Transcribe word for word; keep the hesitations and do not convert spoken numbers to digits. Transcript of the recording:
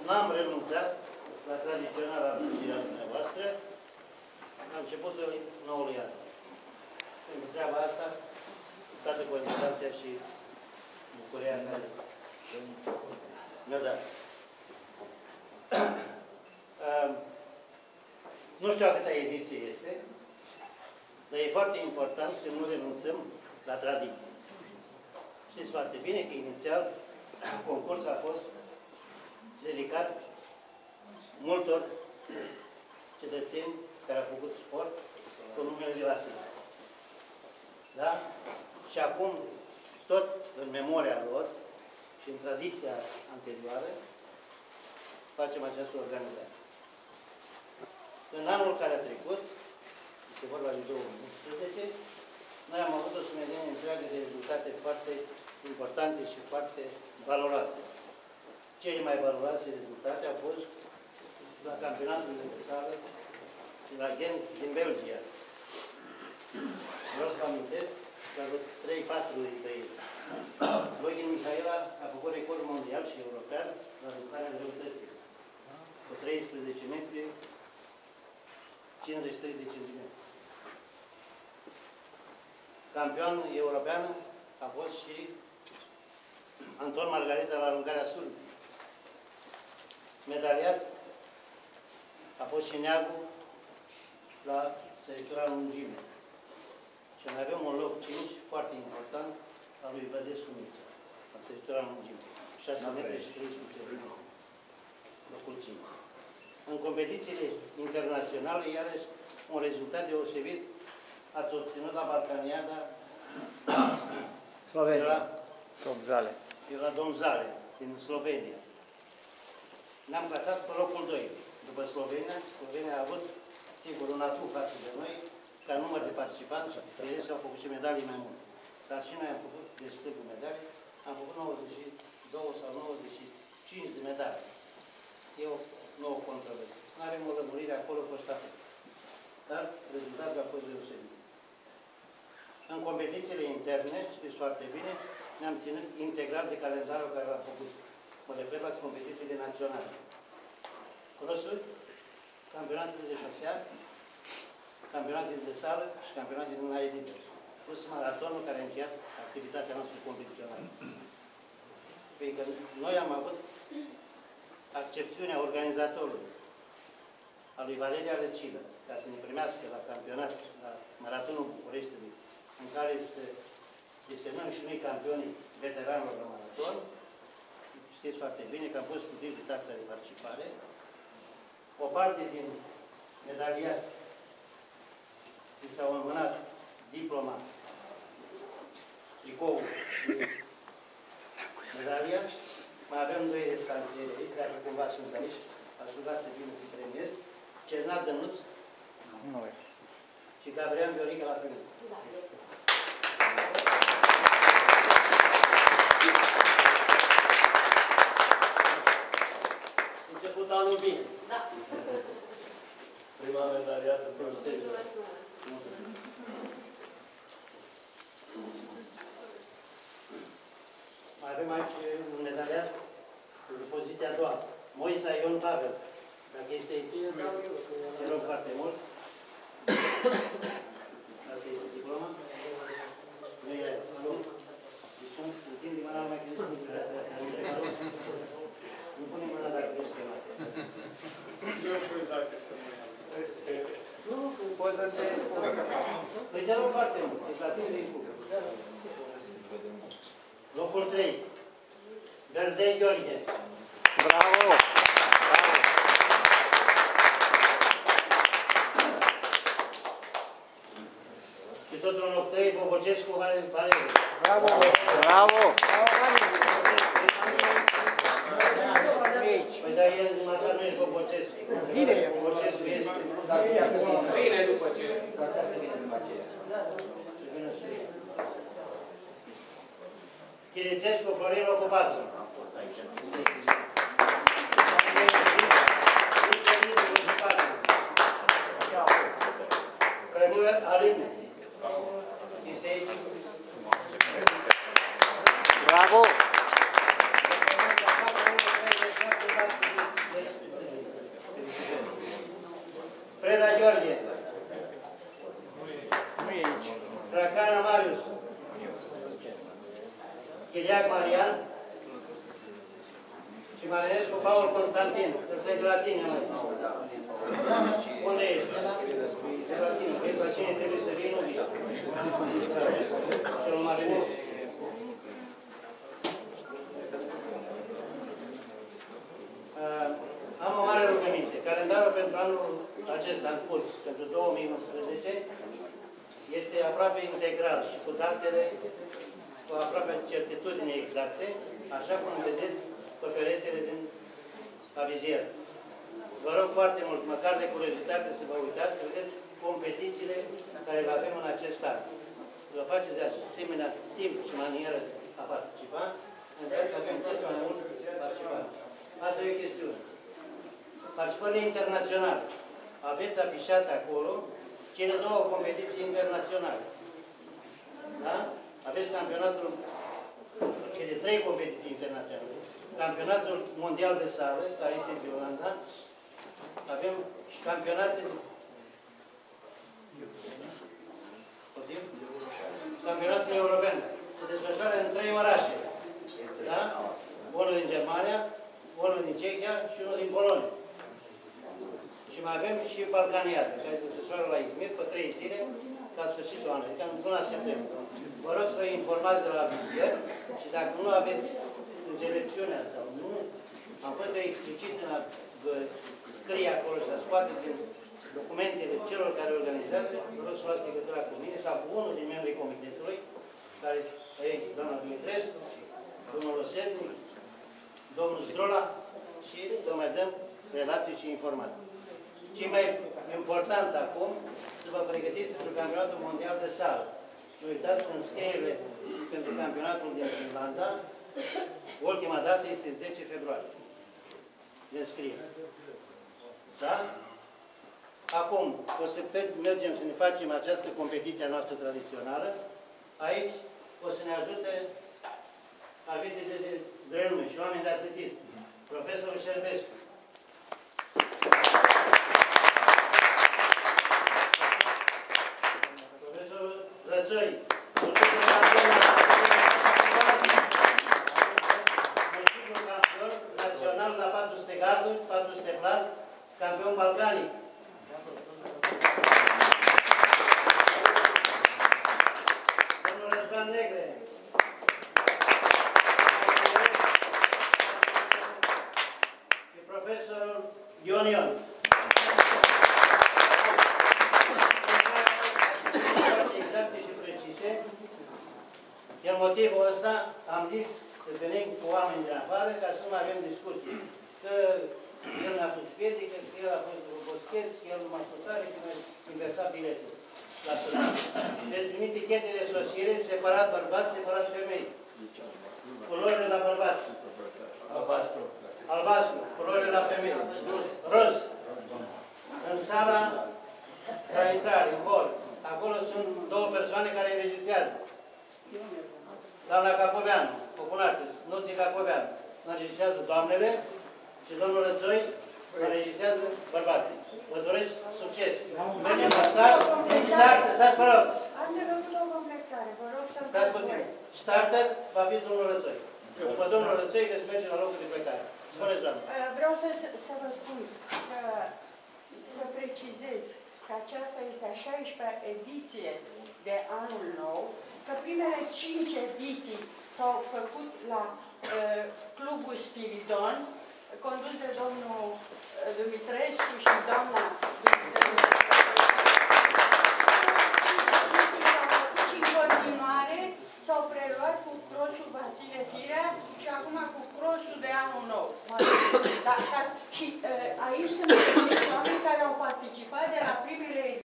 n-am renunțat la tradiționala aducerea dumneavoastră la începutul noului an. Pentru treaba asta, toată condiția și bucuria care mi-o dați. Uh, nu știu a câta ediție este, dar e foarte important că nu renunțăm la tradiție. Știți foarte bine că inițial concursul a fost dedicat multor cetățeni care au făcut sport cu numele de Vasile. Da? Și acum, tot în memoria lor și în tradiția anterioară, facem această organizare. În anul care a trecut, este vorba de două mii unsprezece, noi am avut o sumedenie întreagă de rezultate foarte importante și foarte valoroase. Cele mai valoroase rezultate au fost la campionatul universal la Gent din Belgia. Vreau să vă amintesc că a avut trei patru dintre ei. Login Mihaela a făcut record mondial și european la ridicarea greutății. Cu treisprezece metri, cincizeci și trei de centimetri. Campion european a fost și Anton Margareta la aruncarea sulții. Medaliat a fost și Neagu la săritura în lungime. Și mai avem un loc cinci, foarte important, al lui Vădescu Miță, la săritura în lungime. șase metri și treisprezece centimetri. Locul cinci. În competițiile internaționale, iarăși, un rezultat deosebit ați obținut la Balcaniada Slovenia. Domzale. La Domzale, din Slovenia. Ne-am clasat pe locul doi. După Slovenia, Slovenia a avut, sigur, un atu față de noi, ca număr de participanți, vedeți că au făcut și medalii mai multe. Dar și noi am făcut destul de medalii, am făcut nouăzeci și două sau nouăzeci și cinci de medalii. E o nouă controversă. Nu avem o lămurire acolo pe ștafet. Dar rezultatul a fost deosebit. În competițiile interne, știți foarte bine, ne-am ținut integral de calendarul care l-a făcut. Mă refer la competițiile naționale. Crossul, campionatele de șosea, campionatele de sală și campionatele din aer liber. Plus maratonul care a încheiat activitatea noastră competițională. Pentru că noi am avut accepțiunea organizatorului, a lui Valeria Răcilă, ca să ne primească la campionat, la maratonul Bucureștiului, în care să desemnăm și noi campionii veteranilor la maraton. Știți foarte bine că am fost scutiți de taxa de participare. O parte din medaliați li s-au înmânat diploma, tricoul și medalia. Mai avem doi restanțe aici, dacă cumva sunt aici. Aș ruga să vină să premiez. Cernat Dănuț și Gabriel Viorica la fel. Început anul bine. Da. Prima medaliată prosteză. Mai avem aici un medaliat în poziția a doua. Moisa Ion Pavel. Dacă este aici, te rog foarte mult. Asta este diploma. Nu e lung. Deci întinde mâna numai când ești mult. Nu pune mâna dacă ești chemat. Nu știu dacă să Nu, poți să te... Păi te rog foarte mult. Ești la tine de cu. Locul trei. Verdei Gheorghe. Bravo! Și tot în loc trei, Bobocescu, Valeriu. Bravo! Bravo! Păi dar el, măcar nu ești Bobocescu. Bine! Bobocescu este. Bine după ce. S-ar putea să vină după aceea. Să vină și el. Chirițescu, Florin, locul patru. Cremur, Alin. Este aici. Gheorghe. Nu e aici. Stracana Marius. Chiriac Marian. Și Marinescu Paul Constantin. Ăsta e de la tine, măi. Unde ești? De la tine. Vezi la cine trebuie să vii, nu vii. Celul Marinescu. Uh, am o mare rugăminte. Calendarul pentru anul acesta în curs, pentru două mii unsprezece, este aproape integral și cu datele, cu aproape certitudine exacte, așa cum vedeți pe peretele din avizier. Vă rog foarte mult, măcar de curiozitate, să vă uitați, să vedeți competițiile care le avem în acest an. Să vă faceți de asemenea timp și manieră a participa, încât să avem cât mai mulți participanți. Asta e o chestiune. Participările internaționale. Aveți afișate acolo cele două competiții internaționale. Da? Aveți campionatul, cele trei competiții internaționale. Campionatul mondial de sală, care este în Finlanda. Avem și campionate campionatul european. Se desfășoară în trei orașe. Da? Unul din Germania, unul din Cehia și unul din Polonia. Și mai avem și Balcaniade, care se desfășoară la Izmir pe trei zile, la sfârșitul anului, adică în luna septembrie. Vă rog să vă informați de la vizier și dacă nu aveți înțelepciunea sau nu, am fost eu explicit în a scrie acolo și a scoate din documentele celor care organizează, vă rog să luați legătura cu mine sau cu unul din membrii comitetului, care e doamna Dumitrescu, domnul Osetnic, domnul Zdrola, și să mai dăm relații și informații. Ce mai important acum, să vă pregătiți pentru campionatul mondial de sală. Și uitați că înscrierile pentru campionatul din Finlanda, ultima dată este zece februarie. De înscriere. Da? Acum, o să mergem să ne facem această competiție noastră tradițională. Aici o să ne ajute arbitrii de, de renume și oameni de atletism. Profesorul Șerbescu. Profesorul Rățoi. Multiplul campion național la patru sute garduri, patru sute plat, campion balcanic. Domnul Răzvan Negre. Și profesorul Ion Ion. Exacte și precise. Din motivul ăsta am zis să venim cu oameni din afară ca să nu avem discuții. Că el n-a pus piedică, că el a fost boscheț, că el nu m-a scutare, că mi-a inversat biletul. Deci primit tichete de sosire, separat bărbați, separat femei. Culorile la bărbați. Albastru. Albastru. Culorile la femei. Roz. În sala la intrare, în hol. Acolo sunt două persoane care înregistrează. Doamna Capoveanu, o cunoașteți, Nuții Capoveanu, înregistrează doamnele și domnul Rățoi înregistrează bărbații. Vă doresc succes. Mergem la start. Start, stați, vă rog. Am de făcut o completare, vă rog să-mi Stați puțin. Starter va fi domnul Rățoi. După domnul Rățoi veți merge la locul de plecare. Spuneți, doamnă. Vreau să, să vă spun că să precizez că aceasta este a șaisprezecea ediție de anul nou, că primele cinci ediții s-au făcut la uh, Clubul Spiridon, condus de domnul uh, Dumitrescu și doamna Dumitrescu. Și în continuare s-au preluat cu crossul Vasile Firea și acum cu crossul de anul nou. Da, ca, și uh, aici sunt oameni care au participat de la primele